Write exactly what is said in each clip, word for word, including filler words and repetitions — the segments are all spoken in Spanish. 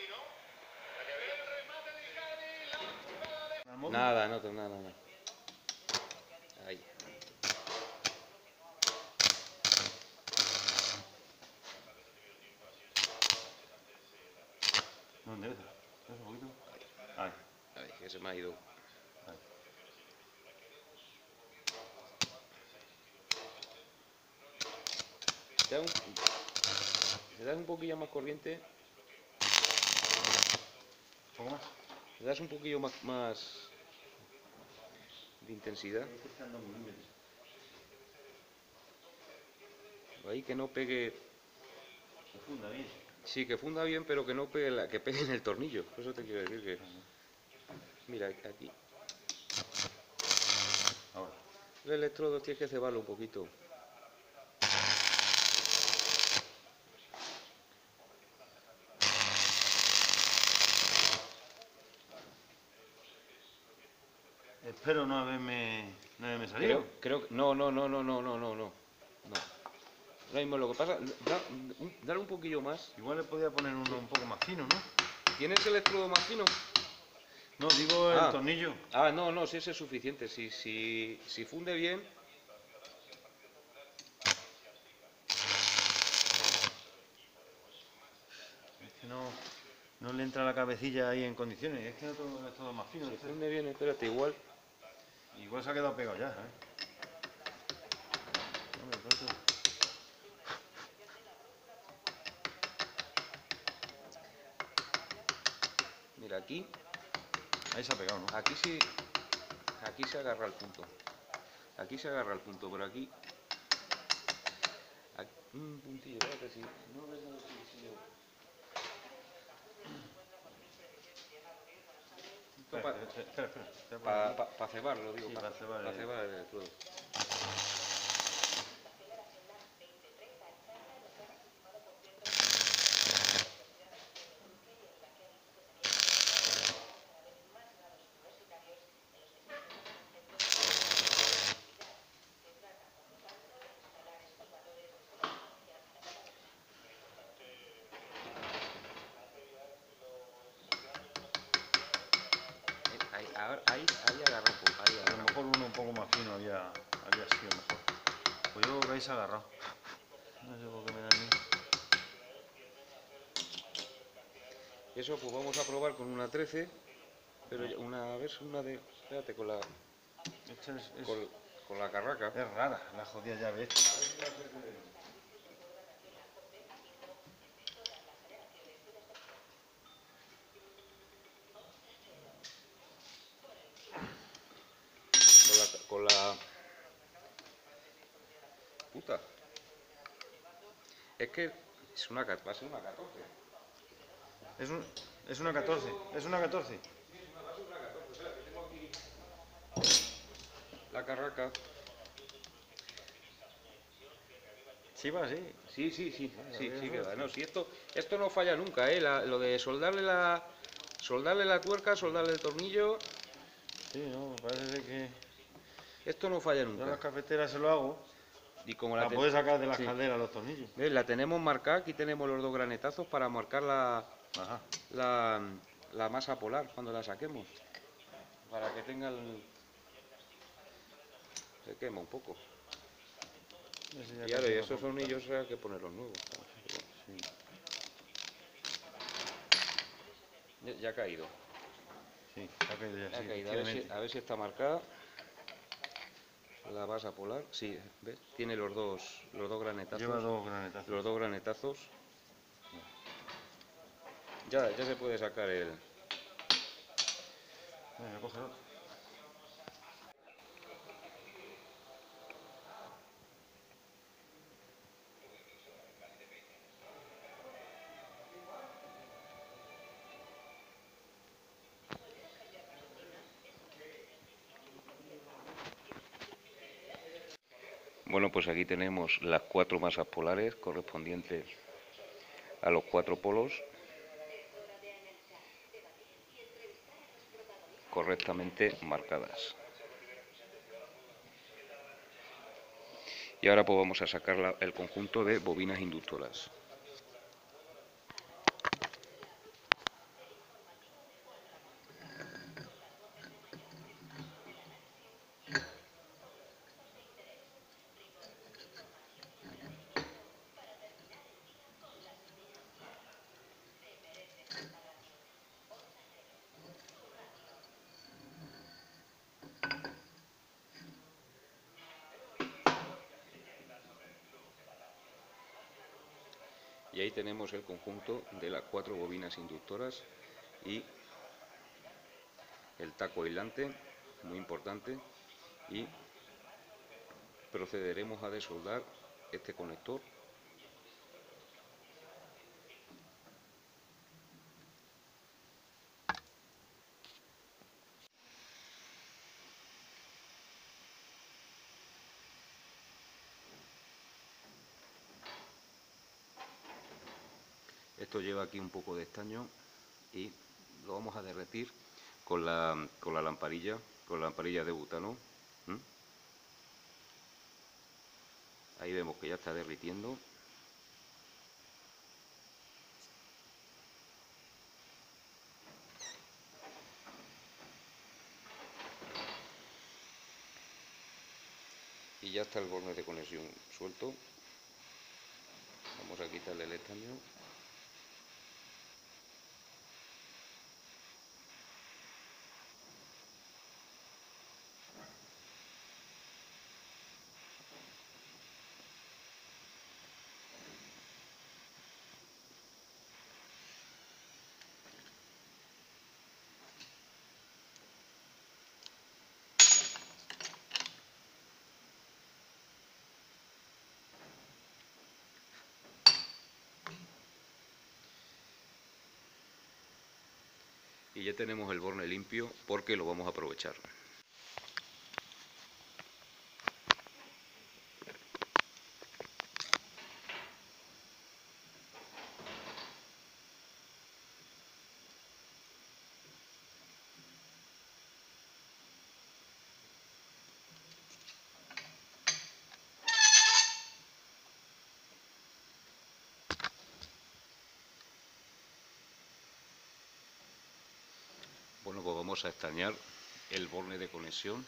Nada, no, nada, nada. Ahí. ¿Dónde es? ¿Es un poquito? Ahí. Ahí, que se me ha ido. Ahí. Si das un, si das un poquillo más corriente, ¿Un poco más? si das un poquillo más, más de intensidad. Ahí que no pegue. Que funda bien. Sí, que funda bien, pero que no pegue, la, que pegue en el tornillo. Eso te quiero decir que. Mira, aquí. Ahora. El electrodo tienes que cebarlo un poquito. Espero no haberme, no haberme salido. Creo, creo que. No, no, no, no, no, no, no, no. Ahora mismo lo que pasa. Da, un, dale un poquillo más. Igual le podía poner uno un poco más fino, ¿no? ¿Tienes el electrodo más fino? No, digo el Ah. tornillo. Ah, no, no, si ese es suficiente. Si, si, si funde bien. Es que no, no le entra la cabecilla ahí en condiciones. Es que no todo es todo más fino. Si Este. funde bien, espérate, igual. Igual se ha quedado pegado ya, ¿eh? Hombre, pronto. Mira, aquí. Ahí se ha pegado, ¿no? Aquí sí. Aquí se agarra el punto. Aquí se agarra el punto, pero aquí. aquí un puntillo, espérate, si no ves el puntillo. Espera, espera, espera. espera. Para pa, pa cebarlo, digo. Sí, Para pa cebar pa el... cebar el electrodo. Ahí, ahora, ahí, ahí agarra un poco. Ahí A agarra. lo mejor uno un poco más fino había, había sido mejor. Pues yo creo que ahí se ha agarrado. No sé por qué me da a mí. Eso pues vamos a probar con una trece. Pero ya una vez una de. Espérate, con la. Esta es, es, Con, con la carraca. es rara la jodida llave esta. Con la. Con la. Puta. Es que es una, va a ser una catorce. Es, un, es una catorce. Es una catorce. Va a ser una catorce. Espera, que tengo aquí la carraca. Sí, va, sí. Sí, sí, sí, Vale, sí, sí eso que es. va. No, si esto, esto no falla nunca, ¿eh? La, lo de soldarle la, soldarle la tuerca, soldarle el tornillo, Sí, no, parece ser que esto no falla yo a nunca. las cafeteras se lo hago. Y como la, La ten- puedes sacar de las sí. calderas los tornillos. ¿Ves? La tenemos marcada, aquí tenemos los dos granetazos para marcar la, Ajá. la, la masa polar cuando la saquemos. Para que tenga el... Se quema un poco. Ese ya Y ahora, casi y no esos son- tornillos hay que ponerlos nuevos. Sí. Ya, ya ha caído. Sí, ha caído ya, Ya sí, ha caído. A ver, si, efectivamente. a ver si está marcada. La masa polar, sí, ¿ves? Tiene los dos, los dos granetazos. Lleva dos granetazos. Los dos granetazos. Ya, ya se puede sacar el... Venga, coge otro. Bueno, pues aquí tenemos las cuatro masas polares correspondientes a los cuatro polos, correctamente marcadas. Y ahora pues vamos a sacar la, el conjunto de bobinas inductoras. Y ahí tenemos el conjunto de las cuatro bobinas inductoras y el taco aislante, muy importante, y procederemos a desoldar este conector. Esto lleva aquí un poco de estaño y lo vamos a derretir con la, con la lamparilla, con la lamparilla de butano. ¿Mm? Ahí vemos que ya está derritiendo. Y ya está el borne de conexión suelto. Vamos a quitarle el estaño. Y ya tenemos el borne limpio porque lo vamos a aprovechar. Bueno, pues vamos a estañar el borne de conexión.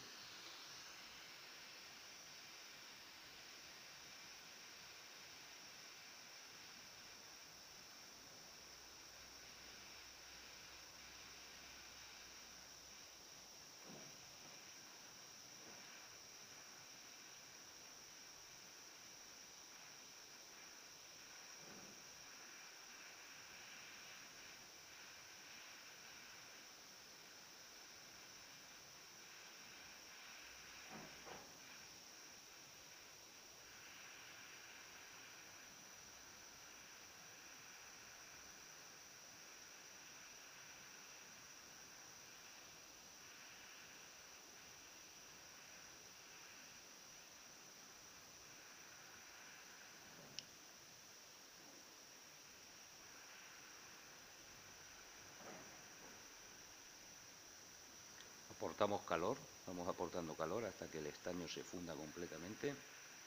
Aportamos calor, vamos aportando calor hasta que el estaño se funda completamente.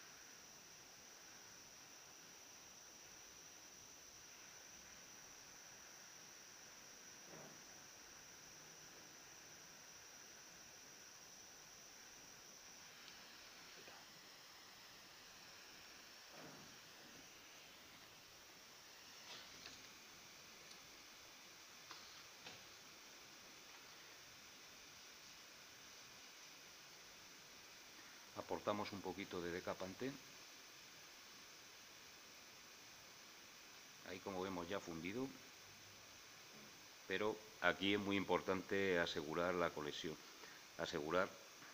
Aportamos un poquito de decapante. Ahí, como vemos, ya fundido. Pero aquí es muy importante asegurar la conexión, asegurar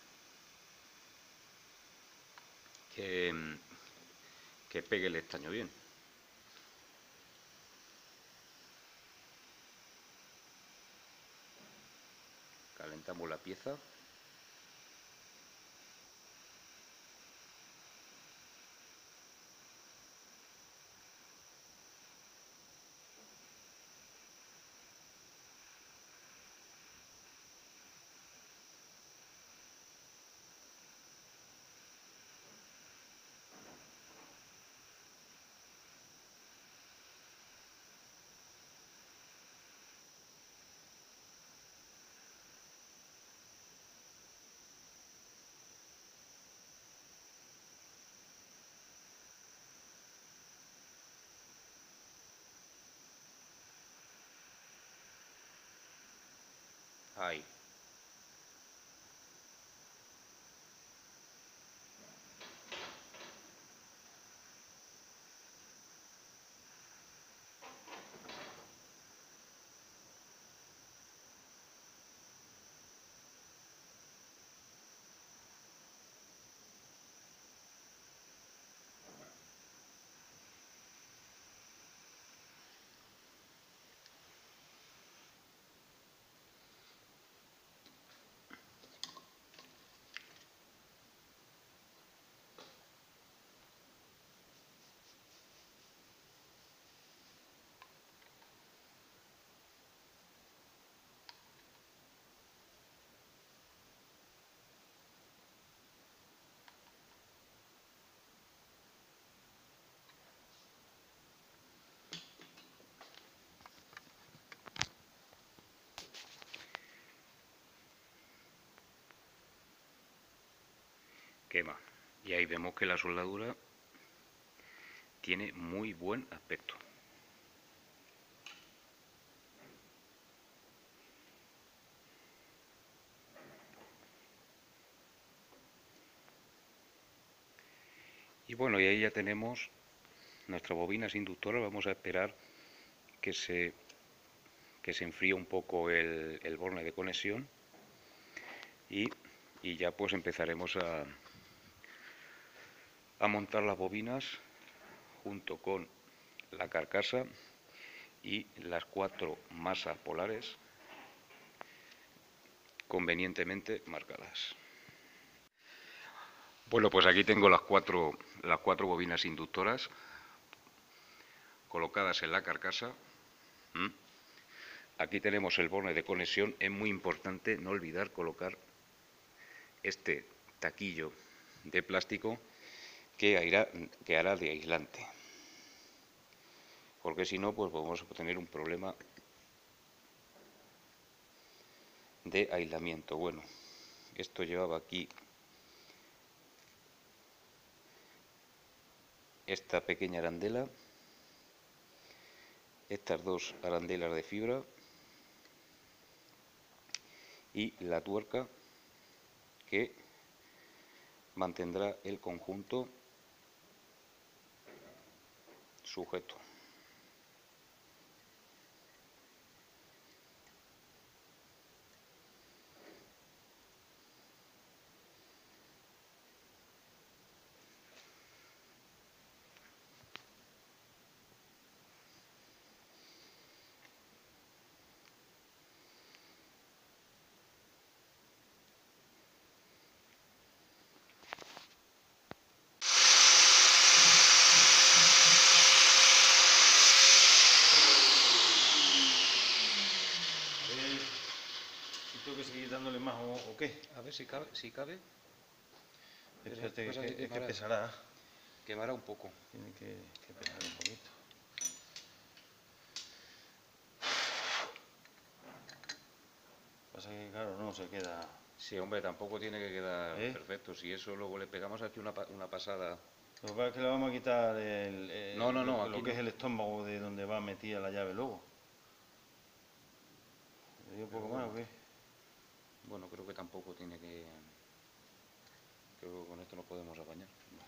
que, que pegue el estaño bien. Calentamos la pieza. Ahí. quema. Y ahí vemos que la soldadura tiene muy buen aspecto. Y bueno, y ahí ya tenemos nuestras bobinas inductoras. Vamos a esperar que se, que se enfríe un poco el, el borne de conexión y, y ya pues empezaremos a, a montar las bobinas junto con la carcasa y las cuatro masas polares convenientemente marcadas. Bueno, pues aquí tengo las cuatro, las cuatro bobinas inductoras colocadas en la carcasa. ¿Mm? Aquí tenemos el borne de conexión. Es muy importante no olvidar colocar este taquillo de plástico que hará, que hará de aislante, porque si no, pues vamos a tener un problema de aislamiento. Bueno, esto llevaba aquí esta pequeña arandela, estas dos arandelas de fibra y la tuerca que mantendrá el conjunto sujeto. ¿Tengo que seguir dándole más o, o qué? A ver si cabe, si cabe. Espérate, Pues que, que que, quemará, que pesará. quemará un poco. Tiene que, que pesar un poquito. Pasa que claro, no se queda. Sí, hombre, tampoco tiene que quedar ¿Eh? perfecto. Si eso luego le pegamos aquí una, una pasada. Lo que pasa es que le vamos a quitar el, el, No, no, no, lo, lo aquí que no. es el estómago de donde va metida la llave luego. ¿Le digo un poco bueno, más o qué? Bueno, creo que tampoco tiene que. Creo que con esto nos podemos apañar.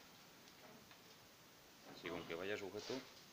Si con que vaya sujeto.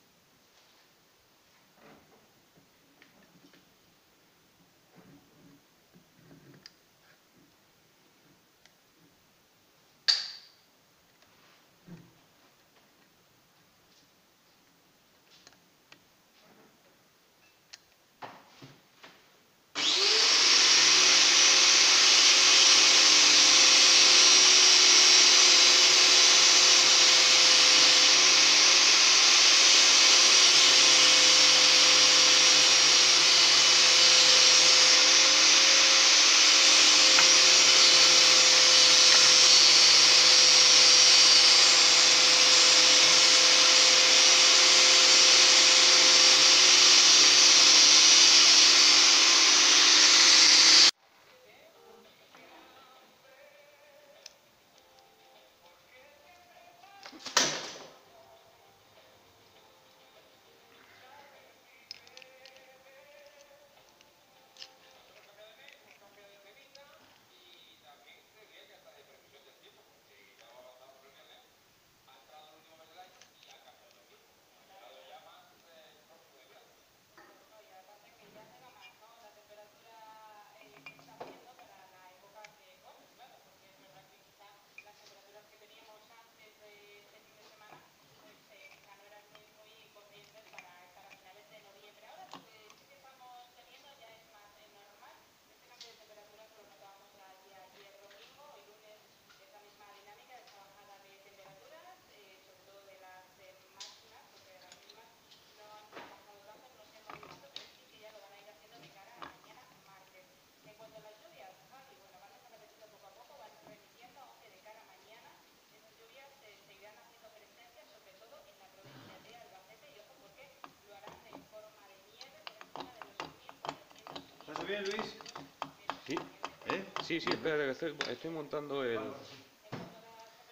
¿Estás bien, Luis? Sí, ¿Eh? sí, sí, espera, que estoy, estoy montando el.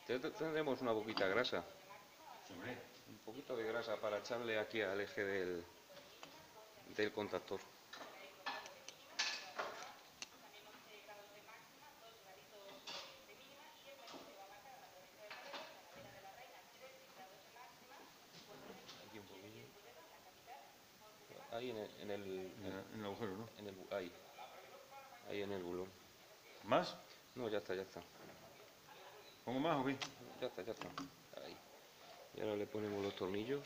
Tendremos una poquita grasa. Hombre, Un poquito de grasa para echarle aquí al eje del, del contactor. Aquí un poquillo. Ahí en el, en el, en, la- en el agujero, ¿no? en el, ahí, ahí en el bulón. ¿Más? No, ya está, ya está. ¿Pongo más o qué? Ya está, ya está. Ahí. Y ahora le ponemos los tornillos.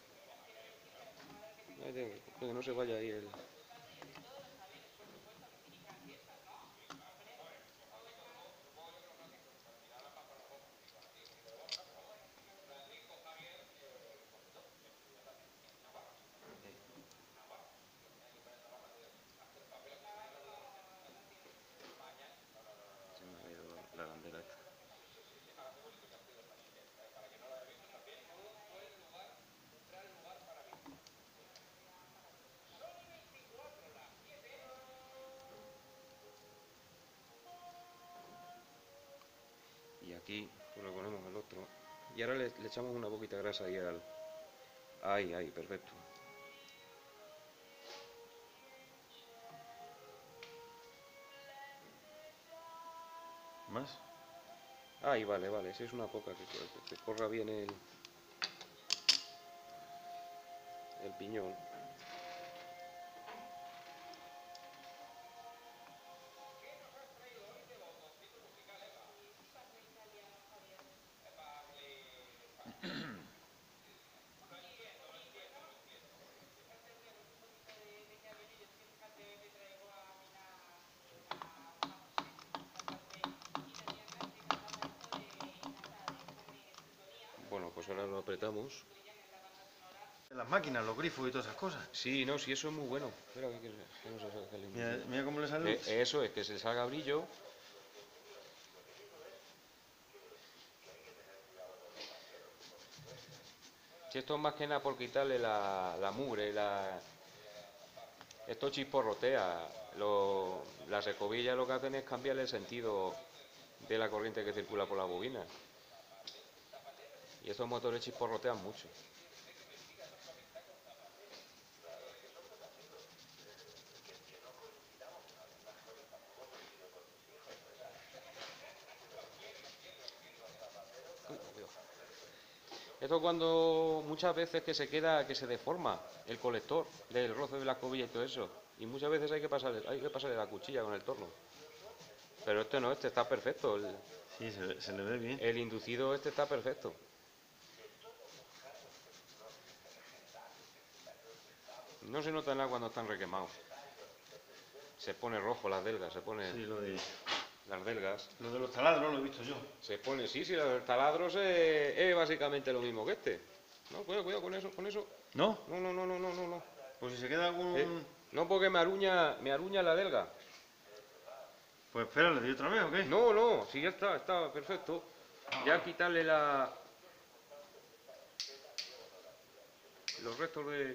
Ay, de- Que no se vaya ahí el... Se me ha ido la bandera esta. Y aquí pues lo ponemos al otro. Y ahora le, le echamos una poquita de grasa ahí al... Ahí, ahí, perfecto. ¿Más? Ahí, vale, vale. Si es una poca, que, que, que corra bien el, el piñón. Bueno, pues ahora lo apretamos. Las máquinas, los grifos y todas esas cosas. Sí, no, sí, eso es muy bueno. Espera, que, que no se salga el Mira, inducido. mira cómo le sale. Eh, eso es, que se salga brillo. Si esto es más que nada por quitarle la, la mugre, la... Esto chisporrotea. Lo, las escobillas lo que hacen es cambiarle el sentido de la corriente que circula por la bobina. Y estos motores chisporrotean mucho. Esto cuando muchas veces que se queda, que se deforma el colector del roce de la escobilla y todo eso. Y muchas veces hay que pasarle, hay que pasarle la cuchilla con el torno. Pero este no, este está perfecto. El, Sí, se, se le ve bien. el inducido este está perfecto. No se nota nada cuando están requemados. Se pone rojo las delgas, se pone Sí, lo de, las delgas. lo de los taladros lo he visto yo. Se pone, sí, sí, los taladros es, es básicamente lo mismo que este. No, cuidado, cuidado con eso, con eso. ¿No? No, no, no, no, no, no, no. Pues si se queda algún... Eh, no porque me aruña, me aruña la delga. Pues espera, ¿le doy otra vez o qué? No, no, sí, ya está, está perfecto. Ya quitarle la... los restos de...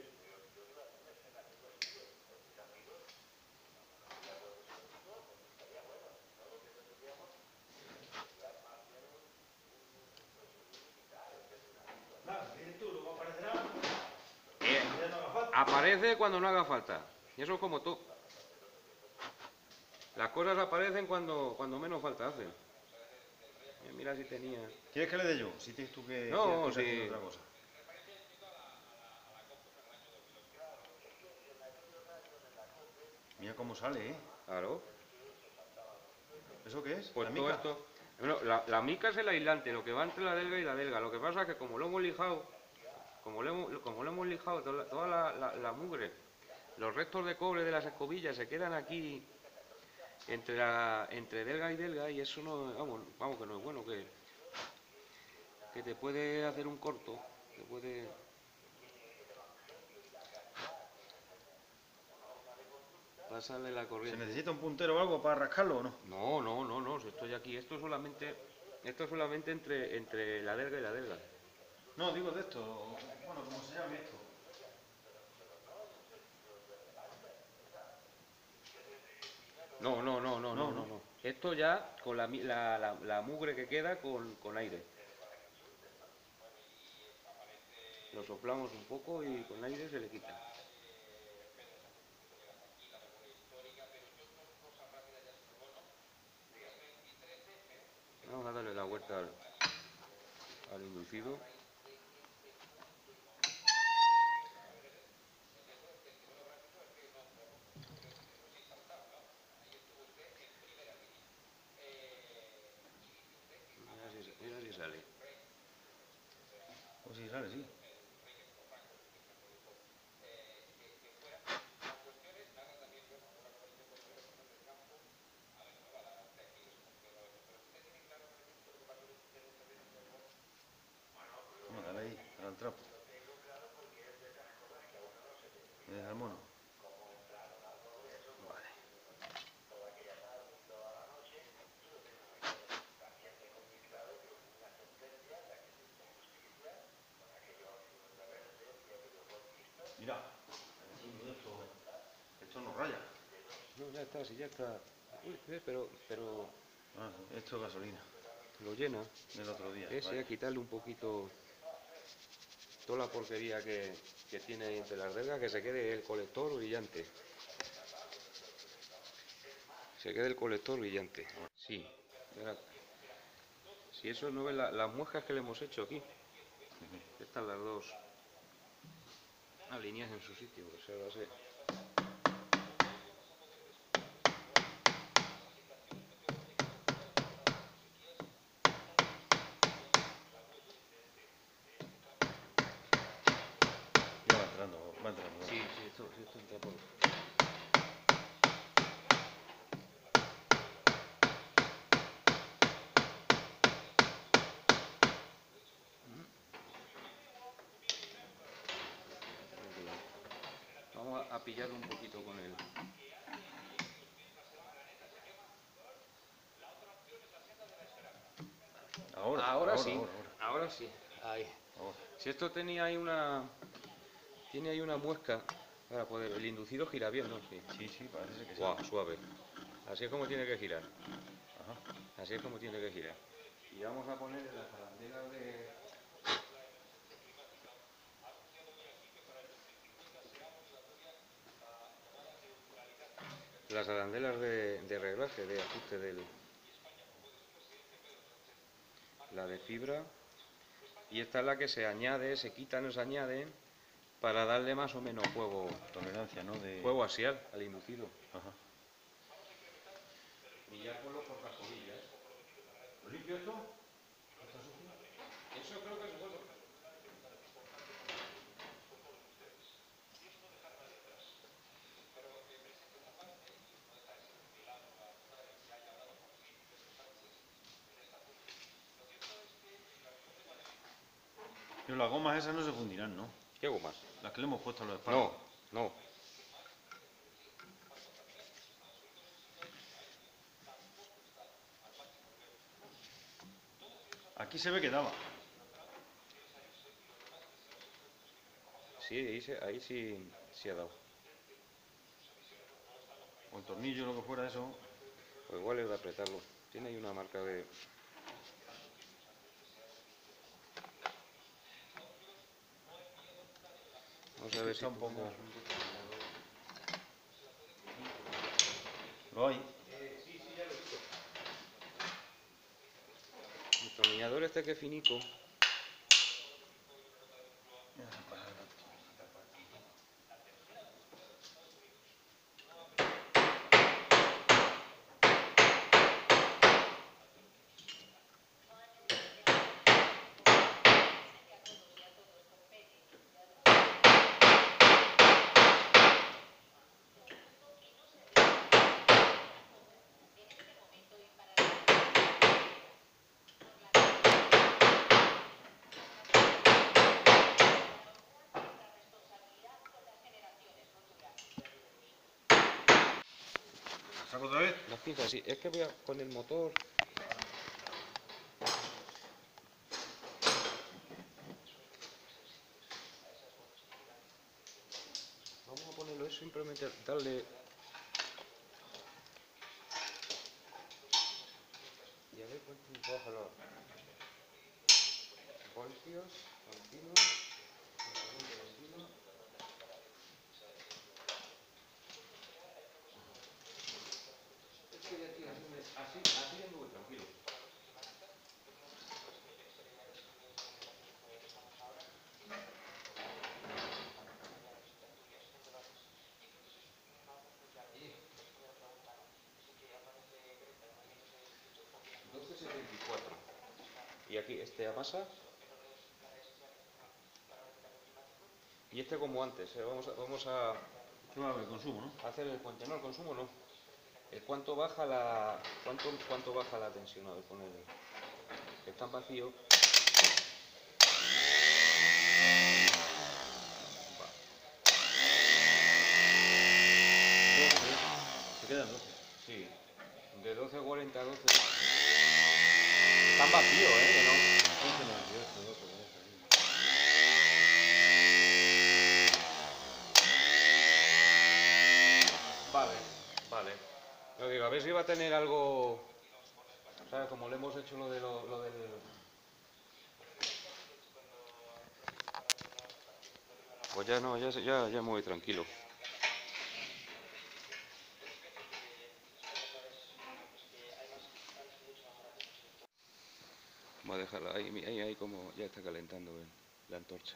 Eh, aparece cuando no haga falta. Y eso es como todo. Las cosas aparecen cuando, cuando menos falta hacen. Eh, Mira si tenía... ¿Quieres que le dé yo? Si tienes tú que... No, que sí. haciendo otra cosa. Mira cómo sale, ¿eh? Claro. ¿Eso qué es? Pues ¿La todo mica? esto... Bueno, la, la mica es el aislante, lo que va entre la delga y la delga. Lo que pasa es que como lo hemos lijado, como lo hemos, como lo hemos lijado toda, la, toda la, la, la mugre, los restos de cobre de las escobillas se quedan aquí entre la, entre delga y delga, y eso no, vamos, vamos que no es bueno, que, que te puede hacer un corto, te puede... pasarle la ¿Se corriente. necesita un puntero o algo para rascarlo o no? No, no, no, no, si estoy aquí, esto solamente, esto solamente entre, entre la delga y la delga. No, digo de esto. Bueno, ¿cómo se llama esto? No, no, no, no, no, No, no, no. no. Esto ya con la, la, la, la mugre que queda con, con aire. Lo soplamos un poco y con aire se le quita. Vamos a darle la vuelta al, al inducido. Mira si, mira si sale. Pues sí, sale, sí. Vamos, dale ahí, dale al trapo. ¿Me deja el mono? Vale. Mira, esto, esto no raya. No, ya está, si ya está. Uy, eh, pero, pero Ah, esto es gasolina. lo llena. Del otro día. Ese Vale. a quitarle un poquito toda la porquería que, que tiene ahí entre las delgas, que se quede el colector brillante. Se quede el colector brillante. Sí, mira. Si eso no ves la, las muescas que le hemos hecho aquí. Están las dos alineadas en su sitio, o sea, va a ser. Ya va entrando, va entrando. Sí, sí, esto, sí, esto entra por. Vamos a, a pillarlo un poquito con él. Ahora, Ahora, ahora, sí, ahora, ahora. ahora sí. Ahí. Ahora. Si esto tenía ahí una. Tiene ahí una muesca para poder. El inducido gira bien, ¿no? Sí. Sí, sí, parece que sí. Guau, suave. Así es como tiene que girar. Ajá. Así es como tiene que girar. Y vamos a poner en las arandelas de. Las arandelas de, de reglaje, de ajuste del. La de fibra. Y esta es la que se añade, se quita, no se añade, para darle más o menos juego. Tolerancia, ¿no? De... Juego axial al inducido. Ajá. Y ya con los portacovillas. ¿Lo limpio esto? Eso creo que es bueno. Pero las gomas esas no se fundirán, ¿no? ¿Qué hago más? Las que le hemos puesto a los espárragos. No, no. Aquí se ve que daba. Sí, ahí, se, ahí sí, sí ha dado. O el tornillo, lo que fuera eso. Pues igual es de apretarlo. Tiene ahí una marca de. Vamos a ver si Está un poco... ponemos un Lo hay. Eh, sí, sí, ya lo he visto. El tornillador este que es finico. ¿Saco otra vez? Las pinzas, sí. Es que voy a, con el motor. Vamos a ponerlo, es simplemente darle. Bájalo. Voltios, continuos. Es que de aquí así, así es muy tranquilo. doce setenta y cuatro. Y aquí este amasa. Y este como antes, ¿eh? vamos a, vamos a ¿Qué va a haber? Consumo, ¿no? hacer el cuento, no, el consumo no. El cuánto baja la cuánto cuánto baja la tensión, a ver, con el que está vacío. Va. doce, Se quedan doce. sí. De doce cuarenta a doce. Están vacíos, eh, que no. once noventa y ocho, doce, doce. Vale, vale. Lo digo, a ver si va a tener algo, ¿sabes? Como le hemos hecho lo de lo, lo del... Pues ya no, ya, ya, ya muy tranquilo. Voy a dejarla ahí, ahí, ahí como ya está calentando el, la antorcha.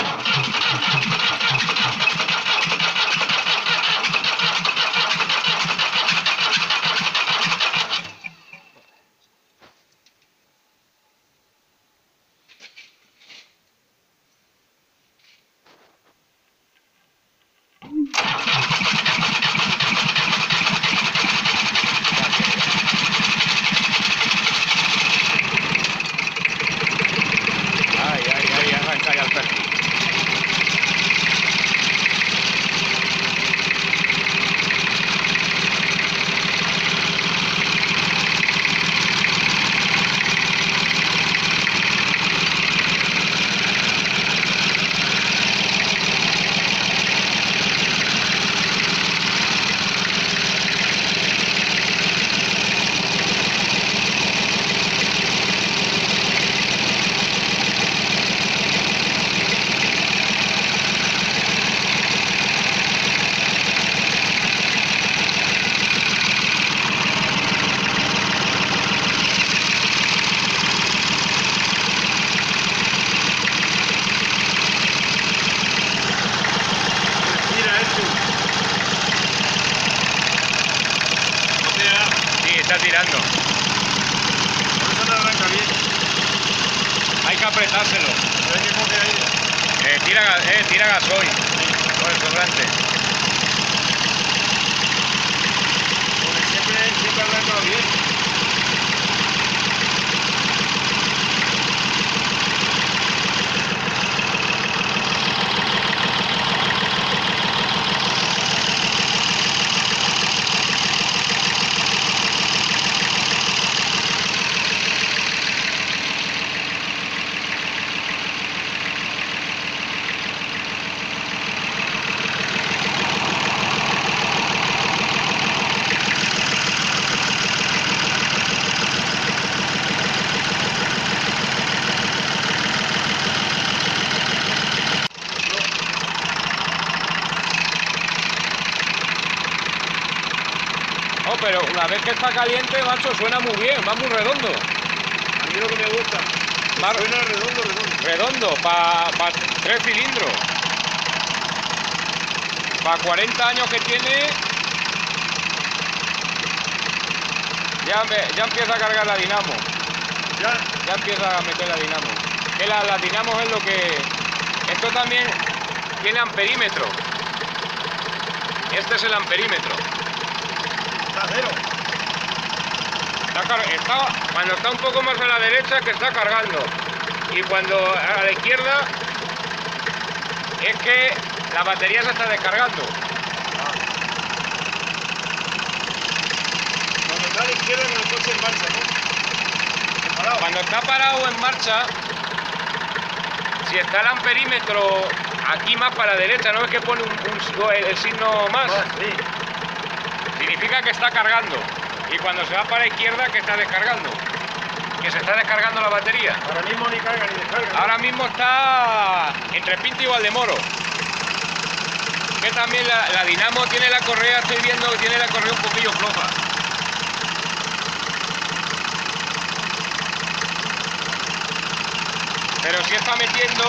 Ay, ay, ay, arranca ya el perfil. Está tirando. Por eso no arranca bien. Hay que apretárselo. Pero hay que coger aire. Eh, tira, eh, tira gasoil. Con el sobrante. Porque siempre, siempre arranca bien. Oh, pero una vez que está caliente, macho, suena muy bien, va muy redondo. A mí lo que me gusta. Va Suena redondo, redondo. redondo, para pa tres cilindros. Para cuarenta años que tiene, ya, me, ya empieza a cargar la dinamo. Ya. Ya empieza a meter la dinamo. Que la, la dinamo es lo que... Esto también tiene amperímetro. Este es el amperímetro. Está cero. Está car está, cuando está un poco más a la derecha, que está cargando. Y cuando a la izquierda, es que la batería se está descargando. Ah. Cuando está a la izquierda con el coche en marcha, ¿no? Parado. Cuando está parado en marcha, si está el amperímetro aquí más para la derecha, ¿no ves que pone un, un, el, el signo más? Ah, sí. Significa que está cargando. Y cuando se va para la izquierda, que está descargando. se está descargando la batería. Ahora mismo ni carga ni descarga. Ahora mismo está entre Pinto y Valdemoro. Que también la, la dinamo tiene la correa, estoy viendo que tiene la correa un poquillo floja. Pero si está metiendo.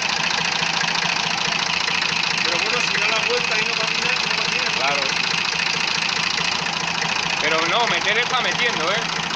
Pero bueno, si da la vuelta y no patina, no patina. Claro. Pero no, meter está metiendo, ¿eh?